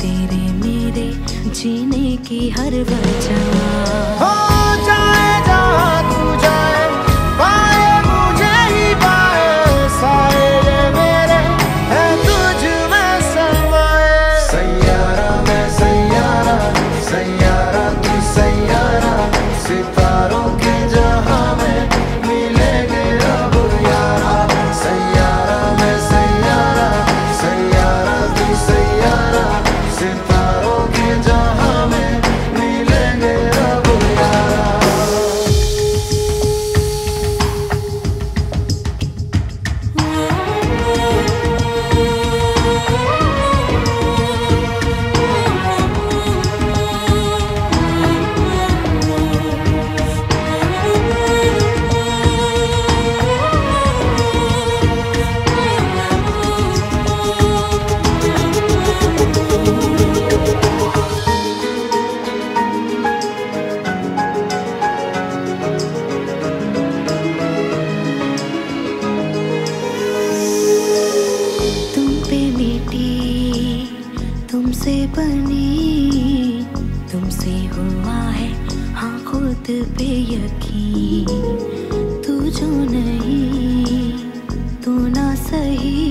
तेरे मेरे जीने की हर वजह। हो जाए जहाँ तू जाए, पाए मुझे ही पाए, साए ये मेरे है तुझ में समाए। सैयारा मैं सैयारा, सैयारा तू सैयारा, सितारों के जहां में मिलेंगे अब यारा। सैयारा मैं सैयारा, सैयारा तू सैयारा, सितारों के जहां में मिलेंगे अब यारा। तुमसे बनी, तुमसे हुआ है हाँ खुद पे यकीन। तू जो नहीं, तू ना सही,